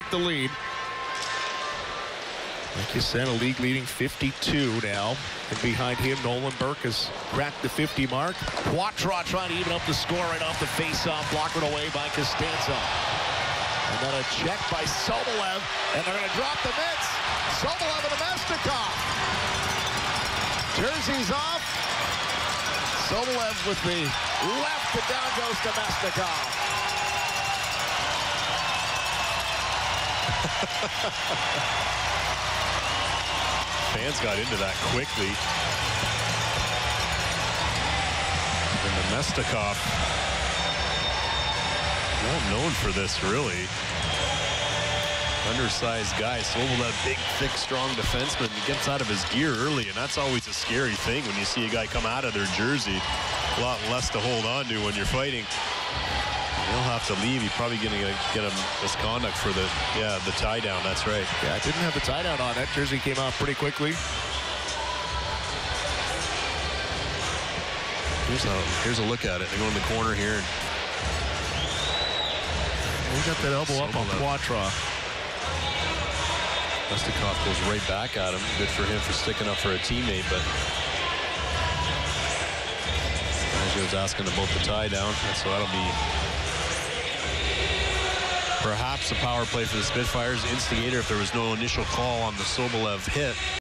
the lead. Like you said, a league-leading 52 now. And behind him, Nolan Burke has cracked the 50 mark. Poitras trying to even up the score right off the face-off, blockered away by Costanzo. And then a check by Sobolev, and they're going to drop the mitts. Sobolev and Namestnikov. Jersey's off. Sobolev with the left, and down goes Namestnikov. Fans got into that quickly. And Namestnikov, well known for this, really. Undersized guy. Sobolev, big, thick, strong defenseman. He gets out of his gear early, and that's always a scary thing when you see a guy come out of their jersey. A lot less to hold on to when you're fighting. He'll have to leave. He's probably going to get a misconduct for the tie down. That's right. Yeah, I didn't have the tie down on. That jersey came out pretty quickly. Here's a look at it. They go in the corner here. We got that elbow up on Poitras. Namestnikov goes right back at him. Good for him for sticking up for a teammate, but he was asking about the tie down, so that'll be perhaps a power play for the Spitfires. Instigator if there was no initial call on the Sobolev hit.